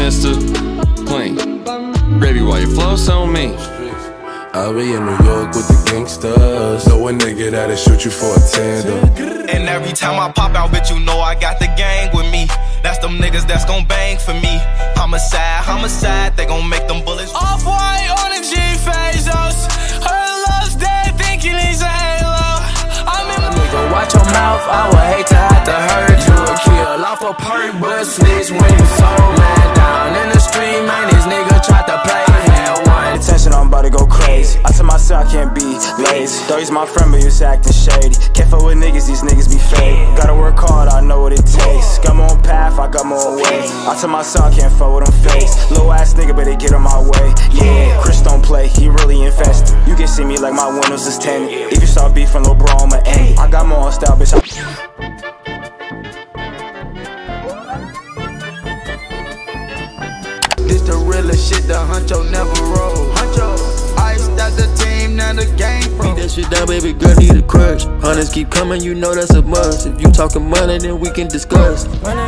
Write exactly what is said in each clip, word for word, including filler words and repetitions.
Mister Clean. Gravy, why you flow so mean? I'll be in New York with the gangsters. Know a nigga that'll shoot you for a tandem. And every time I pop out, bitch, you know I got the gang with me. That's them niggas that's gon' bang for me. Homicide, homicide, they gon' make them bullets. Off-white on the G-Phasos. Her love's dead, thinking he's a halo. I'm in my nigga, watch your mouth, I would hate to have to hurt you. A kill off a perk, but snitch when you so man down in the street, man, this nigga tried to play. Attention, I'm about to go crazy. I tell myself I can't be lazy. Though he's my friend, but he's acting shady. Can't fuck with niggas, these niggas be fake. Gotta work hard, I know what it takes. Got my own path, I got my own way. I tell myself I can't fuck with them face. Low ass nigga, but they get on my way. Yeah, Chris don't play, he really infested. You can see me like my windows is tinted. If you start beefing, little bro, I'ma end it. I got my own style, bitch. I This the realest shit, the huncho never roll. Huncho, iced out the team, now the game pro. Beat that shit down, baby girl, need a crush. Hunters keep coming, you know that's a must. If you talking money, then we can discuss. Put a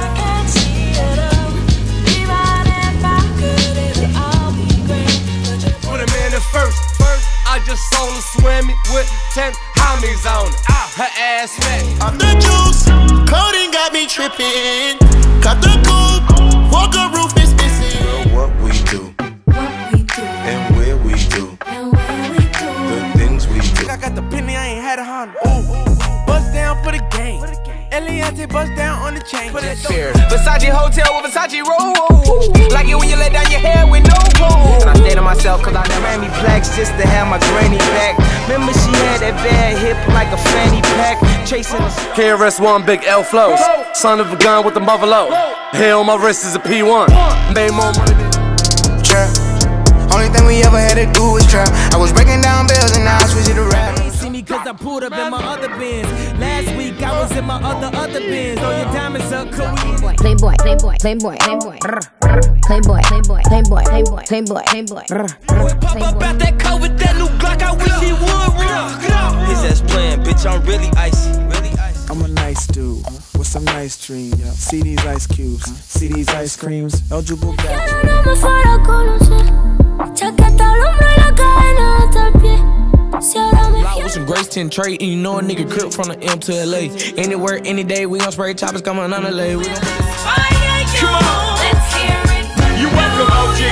man in first, first. I just saw her swimming with ten homies on it. Her ass fat. I'm the juice, coding got me tripping. Cut the coupe, walker roof is missing. Girl, what we do, What we do, and where we do, and where we do. the things we do. I got the penny, I ain't had a Honda. Ooh, bust down for the game. Eliante bust down on the chain. Versace hotel with Versace roll. Like it when you let down your hair with no clothes. And I stay to myself cause I ran me plaques just to have my granny back. Remember she had that bad hip like a fanny pack. Chasing K R S One, big L flows. Son of a gun with the buffalo. Hair on my wrist is a P one. Made more money than trap. Only thing we ever had to do was trap. I was breaking down bills and now I switch it to rap. Cause I pulled up in my other bins. Last week I was in my other other bins. Oh, your diamonds up, cool. Playboy, playboy, playboy, playboy, playboy, playboy, playboy, playboy, playboy, playboy. Pop up out that coat with that new Glock. I wish he would. His ass playing, bitch. I'm really icy, really icy. I'm a nice dude with some nice dreams. See these ice cubes, see these ice creams. Eligible back. With some Grace ten trade, and you know a nigga crip from the M to L A. Anywhere, any day, we gon' spray choppers coming on the lay. We gon' Come on, let's hear it. You welcome, O G.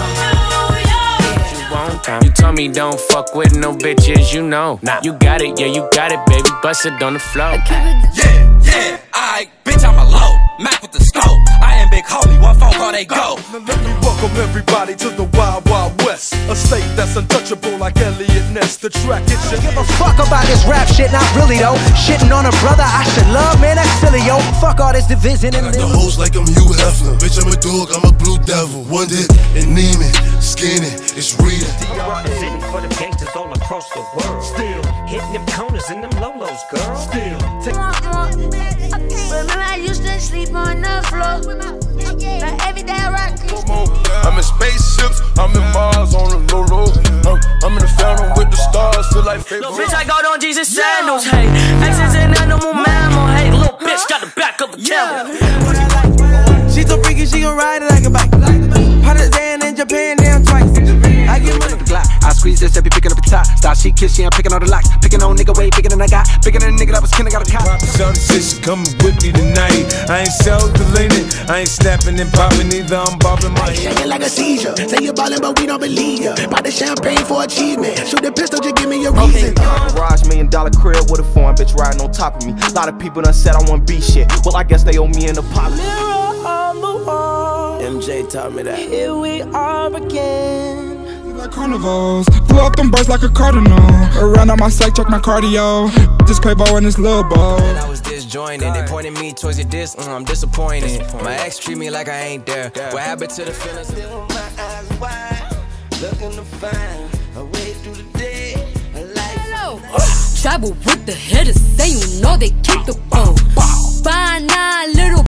You told me don't fuck with no bitches, you know. Nah. You got it, yeah, you got it, baby. Bust it on the floor. Yeah, yeah, I bitch, I'm a low. Mac with the scope. I am big homie, one phone call they go. Now let me welcome everybody to the Wild Wild West. A state that's untouchable like Elliot Ness. The track is your give a fuck about this rap shit, not really though. Shitting on a brother I should love, man, that's silly, yo. Fuck all this division and I got the hoes like I'm Hugh Hefner. Bitch, I'm a dog, I'm a blue devil. One dick and Neiman, skinny, it's Rita. Representing for the gangsters all across the world. Still hitting them corners and them lolos, girl. Still take Remember I used to sleep on the floor. Like every day I rock. I'm in spaceships, I'm in Mars on the low low. I'm, I'm in the fountain with the stars, feel like fake. Little bitch, I got on Jesus sandals, hey. X's an animal mammal, hey. Little bitch got the back of a camel. She's so freaky, she gon' ride it like a bike. Hottest day in Japan, damn twice. I get money. I squeeze this, every picking up the top. Style she kiss, she ain't picking all the locks. Picking on nigga way bigger than I got. Bigger than a nigga that was kin, I got a cop. Shawty said she coming with me tonight. I ain't self-deleting, I ain't snapping and popping either. I'm bobbing my head. Shaking like a seizure. Say you're ballin', but we don't believe ya. Buy the champagne for achievement. Shoot the pistol, just give me a reason. Garage, million dollar crib with a foreign bitch riding on top of me. A lot of people done said I want be shit. Well, I guess they owe me an apology. Mirror on the wall. M J taught me that. Here we are again. Like carnivals, pull up them birds like a cardinal. Around on my side, check my cardio. Just Quavo in this little bowl. And I was disjointed, they pointed me towards your diss, uh, I'm disappointed. disappointed. My ex treat me like I ain't there. Yeah. What happened to the feelings? Still my eyes wide, looking to find a way through the day. Hello. Travel with the hitters, say you know they keep the ball. By now, little.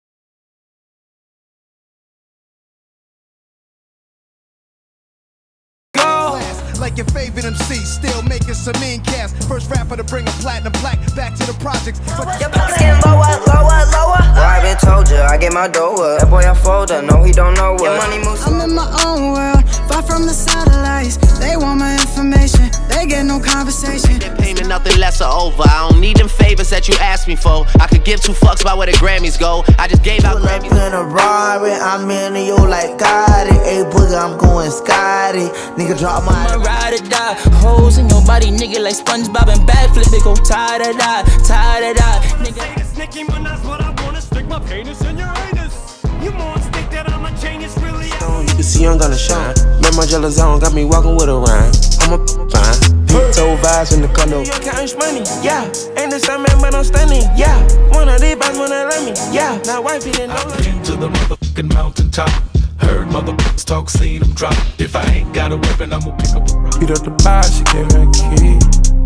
like your favorite M C, still making some mean cash. First rapper to bring a platinum plaque back to the projects. But your pockets getting lower, lower, lower. Well, I been told you, I get my dough up. That boy I fold up, no he don't know what. Your money moves. I'm in my own world, far from the satellites. They want my information, they get no conversation. That payment, nothing less or over. I don't need them favors that you asked me for. I could give two fucks about where the Grammys go. I just gave out Grammys. Pull up in a Rari, I'm in you like got it. Hey boogie, I'm going Scotty. Nigga drop my I'ma ride or die. Hoes in your body, nigga, like SpongeBob and backflip. It go tie to die, tie to die. Nigga, it's Nicki Minaj, but I wanna stick my penis in your anus. You won't stick that on my chain, it's really out. You can see I'm gonna shine. Man, my jealous zone got me walking with a rhyme. I'm a fine. Toe vibes in the condo. Your cash money, yeah. Ain't the same man, but I'm stunning, yeah. One of these bands wanna let me, yeah. Now wifey didn't know. I came to the motherfucking mountaintop. Heard motherfuckers talk, seen them drop. If I ain't got a weapon, I'ma pick up a rock. Beat up the bar, she gave her a key.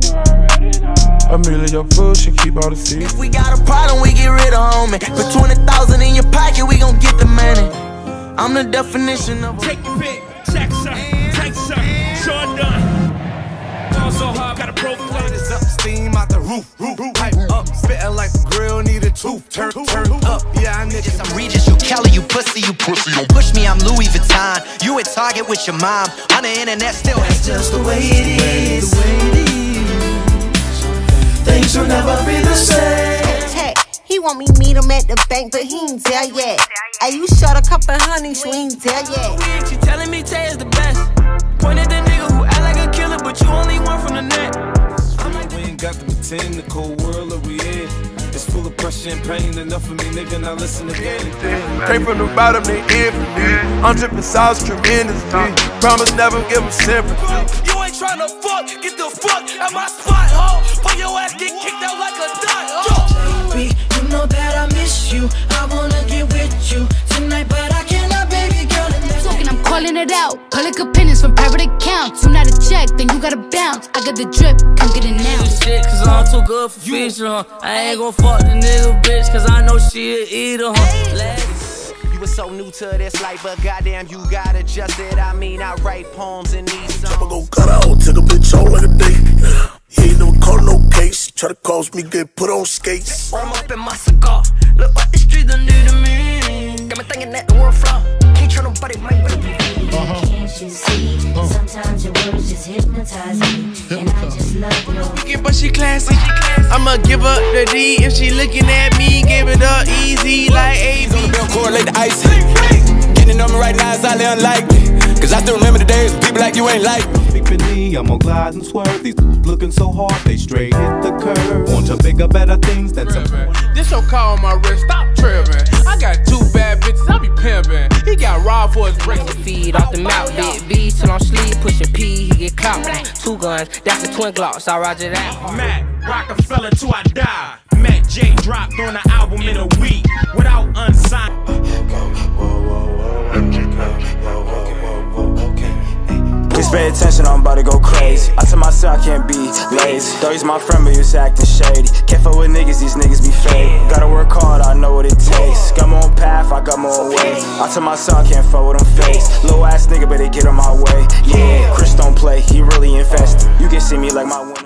A million your food, she keep all the seeds. If we got a problem, we get rid of homie. Put twenty thousand in your pocket, we gon' get the money. I'm the definition of take your pick, check sir, take sir, sure done. So hard, got a pro is up, steam out the roof, roof, roof. Pipe up, spitting like the grill need a tooth. Turn, turn up, yeah, I'm Regis, I'm Regis, you Kelly, you pussy, you pussy. Don't push me, I'm Louis Vuitton. You at Target with your mom, on the internet still. That's just the way it is. The way it is. Things will never be the same. Hey, he want me to meet him at the bank, but he ain't tell yet. Hey, you shot a couple honey, so he ain't tell yet. She telling me Tay is the best. Point at the nigga who act like a killer, but you only one from the net. We ain't got to pretend the cold world that we in. It's full of pressure and pain, enough for me, nigga, now listen again. Came from the bottom, they in for me. I'm dripping sauce tremendously. Promise never give them sympathy. You ain't tryna fuck, get the fuck at my spot, ho. Put your ass get kicked out like a dot, ho. Baby, you know that I miss you. I wanna get with you tonight, but I cannot, baby girl. Talking, I'm calling it out. Public opinions from private accounts. You not a check, then you gotta bounce. I got the drip, come get it now. Shit, cause I'm too good for fish, huh? I ain't gon' fuck the nigga bitch, cause I know she a eater, huh? You were so new to this life, but goddamn, you got adjusted. I mean, I write poems in these songs. I'ma go cut out, take a bitch out like a day. He ain't never caught no case. Try to cause me, get put on skates. I'm up in my cigar. Look like the streets don't need me. Got me thinking that the world flop. Can't try nobody, my baby. Uh-huh. Can't you see? Sometimes your words just hypnotize me, and I just love your. Yeah, but she classy. I'ma give her the D if she looking at me. Give it up easy like A B. On the bell, correlate the ice. Getting on me right now is highly unlikely. Cause I still remember the days when people like you ain't like me. Me, I'm on glide and swerve. These looking so hard, they straight hit the curve. Want to bigger, better things than some. This your call on my wrist, stop tripping. I got two bad bitches, I be pimping. He got robbed for his breakfast. Feed off the mouth, big B till I'm sleep, pushing P, he get caught. Two guns, that's the twin Glocks, I roger that. Mac, Rockefeller till I die. Mac J dropped on the album in a week without unsigned. Please pay attention, I'm about to go crazy. I tell myself I can't be lazy. Though he's my friend, but he's acting shady. Can't fuck with niggas, these niggas be fake. Gotta work hard, I know what it takes. Got my own path, I got my own way. I tell myself I can't fuck with them fakes. Low ass nigga, but they get on my way. Yeah, Chris don't play, he really infested. You can see me like my